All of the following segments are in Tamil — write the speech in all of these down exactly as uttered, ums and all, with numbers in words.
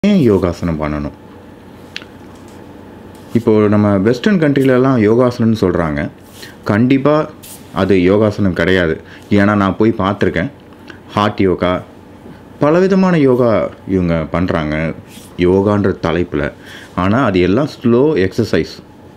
ஏன் யோகாசனம் பண்ணணும்? இப்போது நம்ம வெஸ்டர்ன் கண்ட்ரிலலாம் யோகாசனம்னு சொல்கிறாங்க. கண்டிப்பாக அது யோகாசனம் கிடையாது. ஏன்னா நான் போய் பார்த்துருக்கேன். ஹார்ட் யோகா, பலவிதமான யோகா இவங்க பண்ணுறாங்க யோகான்ற தலைப்பில். ஆனால் அது எல்லாம் ஸ்லோ எக்ஸசைஸ்.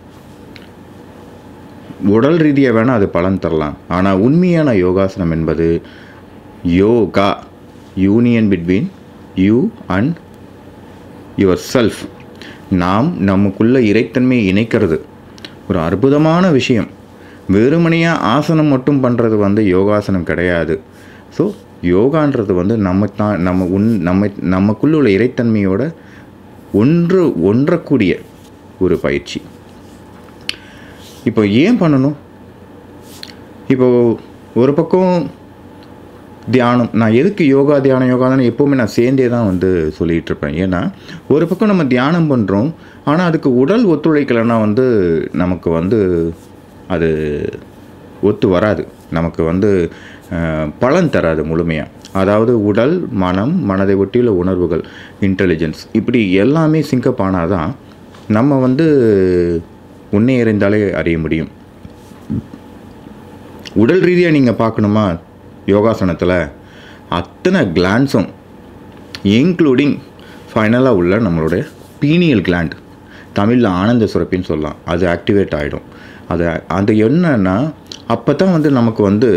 உடல் ரீதியாக வேணால் அது பலன் தரலாம். ஆனால் உண்மையான யோகாசனம் என்பது yoga, union between you and yourself. நாம் நமக்குள்ள இறைத்தன்மையை இணைக்கிறது ஒரு அற்புதமான விஷயம். வெறுமனையாக ஆசனம் மட்டும் பண்ணுறது வந்து யோகாசனம் கிடையாது. ஸோ யோகான்றது வந்து நம்ம தான் நம்ம உன் நம்ம நமக்குள்ள உள்ள இறைத்தன்மையோட ஒன்று ஒன்றக்கூடிய ஒரு பயிற்சி. இப்போ ஏன் பண்ணணும்? இப்போது ஒரு பக்கம் தியானம். நான் எதுக்கு யோகா தியானம் யோகா தானே எப்போவுமே நான் சேர்ந்தே தான் வந்து சொல்லிகிட்டு இருப்பேன். ஏன்னா ஒரு பக்கம் நம்ம தியானம் பண்ணுறோம், ஆனால் அதுக்கு உடல் ஒத்துழைக்கலைன்னா வந்து நமக்கு வந்து அது ஒத்து வராது, நமக்கு வந்து பலன் தராது முழுமையாக. அதாவது உடல், மனம், மனதை ஒட்டியுள்ள உணர்வுகள், இன்டெலிஜென்ஸ், இப்படி எல்லாமே சிங்கப் ஆனால் தான் நம்ம வந்து உன்னை அறிந்தாலே அறிய முடியும். உடல் ரீதியாக நீங்கள் பார்க்கணுமா, யோகாசனத்தில் அத்தனை கிளாண்ட்ஸும் இன்க்ளூடிங் ஃபைனலாக உள்ள நம்மளுடைய பீனியல் கிளாண்ட், தமிழில் ஆனந்த சுரப்பின்னு சொல்லலாம், அது ஆக்டிவேட் ஆகிடும். அது அது என்னன்னா அப்போ தான் வந்து நமக்கு வந்து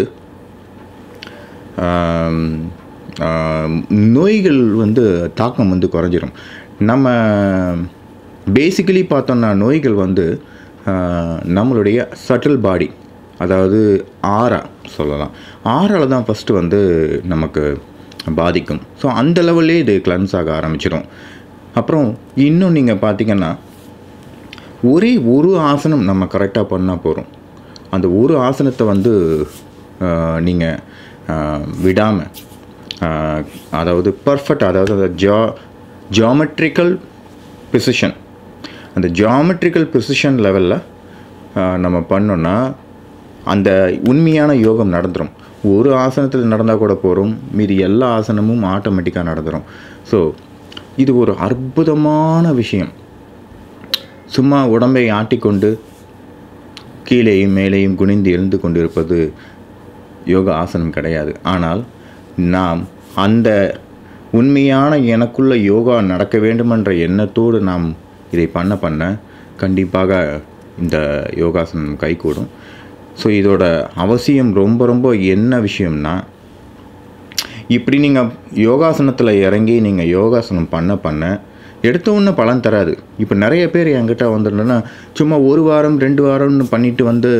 நோய்கள் வந்து தாக்கம் வந்து குறைஞ்சிரும். நம்ம பேசிக்கலி பார்த்தோம்னா நோய்கள் வந்து நம்மளுடைய சட்டில் பாடி, அதாவது ஆறா சொல்லலாம், ஆறால் தான் ஃபஸ்ட்டு வந்து நமக்கு பாதிக்கும். ஸோ அந்த லெவல்லே இது கிளன்ஸ் ஆக ஆரம்பிச்சிடும். அப்புறம் இன்னும் நீங்கள் பார்த்தீங்கன்னா ஒரே ஒரு ஆசனம் நம்ம கரெக்டாக பண்ணால் போகிறோம். அந்த ஒரு ஆசனத்தை வந்து நீங்கள் விடாமல், அதாவது பர்ஃபெக்ட், அதாவது அந்த ஜா ஜாமெட்ரிக்கல் ப்ரிசிஷன், அந்த ஜாமெட்ரிக்கல் ப்ரிசிஷன் லெவலில் நம்ம பண்ணோன்னா அந்த உண்மையான யோகம் நடந்துடும். ஒரு ஆசனத்தில் நடந்தால் கூட போகிறோம், மீதி எல்லா ஆசனமும் ஆட்டோமேட்டிக்காக நடந்துடும். ஸோ இது ஒரு அற்புதமான விஷயம். சும்மா உடம்பை ஆட்டிக்கொண்டு கீழேயும் மேலேயும் குனிந்து எழுந்து கொண்டு இருப்பது யோகா ஆசனம் கிடையாது. ஆனால் நாம் அந்த உண்மையான எனக்குள்ள யோகா நடக்க வேண்டுமென்ற எண்ணத்தோடு நாம் இதை பண்ண பண்ண கண்டிப்பாக இந்த யோகாசனம் கைகூடும். ஸோ இதோட அவசியம் ரொம்ப ரொம்ப என்ன விஷயம்னா, இப்படி நீங்கள் யோகாசனத்தில் இறங்கி நீங்கள் யோகாசனம் பண்ண பண்ண எடுத்த ஒன்று பலன் தராது. இப்போ நிறைய பேர் என்கிட்ட வந்துட்டோன்னா சும்மா ஒரு வாரம் ரெண்டு வாரம்னு பண்ணிவிட்டு வந்து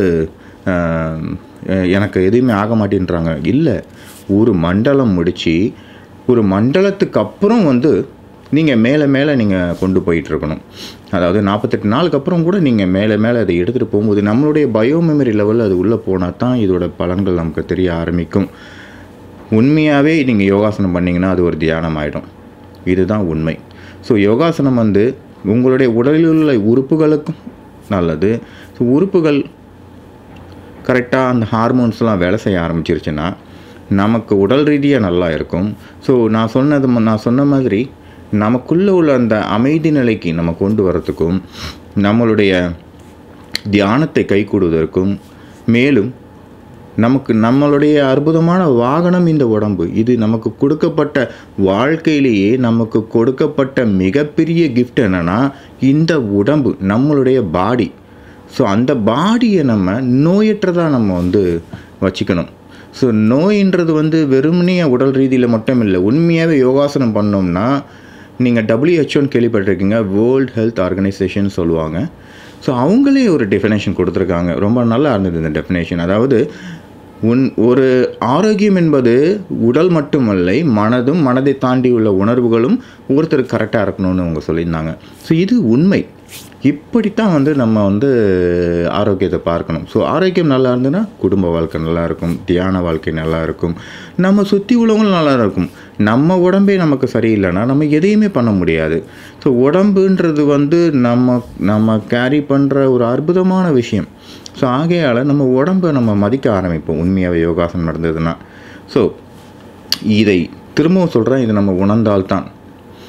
எனக்கு எதுவுமே ஆக மாட்டேன்றாங்க. இல்லை, ஒரு மண்டலம் முடித்து ஒரு மண்டலத்துக்கு அப்புறம் வந்து நீங்கள் மேலே மேலே நீங்கள் கொண்டு போயிட்டுருக்கணும். அதாவது நாற்பத்தெட்டு நாளுக்கு அப்புறம் கூட நீங்கள் மேலே மேலே அதை எடுத்துகிட்டு போகும்போது நம்மளுடைய பயோ மெமரி லெவலில் அது உள்ளே போனால் தான் இதோட பலன்கள் நமக்கு தெரிய ஆரம்பிக்கும். உண்மையாகவே நீங்கள் யோகாசனம் பண்ணிங்கன்னா அது ஒரு தியானம் ஆகிடும். இதுதான் உண்மை. ஸோ யோகாசனம் வந்து உங்களுடைய உடலில் உள்ள உறுப்புகளுக்கும் நல்லது. ஸோ உறுப்புகள் கரெக்டாக அந்த ஹார்மோன்ஸ்லாம் வேலை செய்ய ஆரம்பிச்சிருச்சுன்னா நமக்கு உடல் ரீதியாக நல்லா இருக்கும். ஸோ நான் சொன்னது நான் சொன்ன மாதிரி நமக்குள்ளே உள்ள அந்த அமைதி நிலைக்கு நம்ம கொண்டு வரத்துக்கும், நம்மளுடைய தியானத்தை கைகூடுவதற்கும், மேலும் நமக்கு நம்மளுடைய அற்புதமான வாகனம் இந்த உடம்பு, இது நமக்கு கொடுக்கப்பட்ட வாழ்க்கையிலேயே நமக்கு கொடுக்கப்பட்ட மிகப்பெரிய கிஃப்ட் என்னென்னா இந்த உடம்பு, நம்மளுடைய பாடி. ஸோ அந்த பாடியை நம்ம நோயற்றதாக நம்ம வந்து வச்சுக்கணும். ஸோ நோயின்றது வந்து வெறுமனே உடல் ரீதியில் மட்டும் இல்லை. உண்மையாகவே யோகாசனம் பண்ணோம்னா, நீங்கள் டபிள்யூஹெச்ஓன்னு கேள்விப்பட்டிருக்கீங்க, வேர்ல்டு ஹெல்த் ஆர்கனைசேஷன் சொல்லுவாங்க. ஸோ அவங்களே ஒரு டெஃபினேஷன் கொடுத்துருக்காங்க, ரொம்ப நல்லா இருந்தது இந்த டெஃபினேஷன். அதாவது உன் ஒரு ஆரோக்கியம் என்பது உடல் மட்டுமல்ல, மனதும், மனதை தாண்டி உள்ள உணர்வுகளும் ஒருத்தருக்கு கரெக்டாக இருக்கணும்னு அவங்க சொல்லியிருந்தாங்க. ஸோ இது உண்மை. இப்படித்தான் வந்து நம்ம வந்து ஆரோக்கியத்தை பார்க்கணும். ஸோ ஆரோக்கியம் நல்லா இருந்ததுன்னா குடும்ப வாழ்க்கை நல்லா இருக்கும், தியான வாழ்க்கை நல்லா இருக்கும், நம்ம சுற்றி உள்ளவங்களும் நல்லா இருக்கும். நம்ம உடம்பே நமக்கு சரியில்லைன்னா நம்ம எதையுமே பண்ண முடியாது. ஸோ உடம்புன்றது வந்து நம்ம நம்ம கேரி பண்ணுற ஒரு அற்புதமான விஷயம். ஸோ ஆகையால் நம்ம உடம்பை நம்ம மதிக்க ஆரம்பிப்போம் உண்மையாகவே யோகாசனம் நடந்ததுன்னா. ஸோ இதை திரும்பவும் சொல்கிறேன், இதை நம்ம உணர்ந்தால்தான்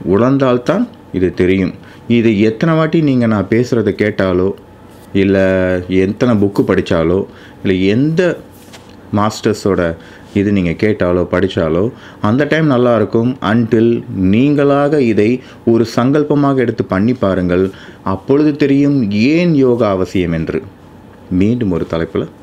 உணர்ந்தால்தான் இது தெரியும். இது எத்தனை வாட்டி நீங்கள் நான் பேசுகிறத கேட்டாலோ, இல்லை எத்தனை புக்கு படித்தாலோ, இல்லை எந்த மாஸ்டர்ஸோட இது நீங்கள் கேட்டாலோ படித்தாலோ அந்த டைம் நல்லாயிருக்கும். அன்டில் நீங்களாக இதை ஒரு சங்கல்பமாக எடுத்து பண்ணி பாருங்கள். அப்பொழுது தெரியும் ஏன் யோகா அவசியம் என்று. மீண்டும் ஒரு தலைப்பில்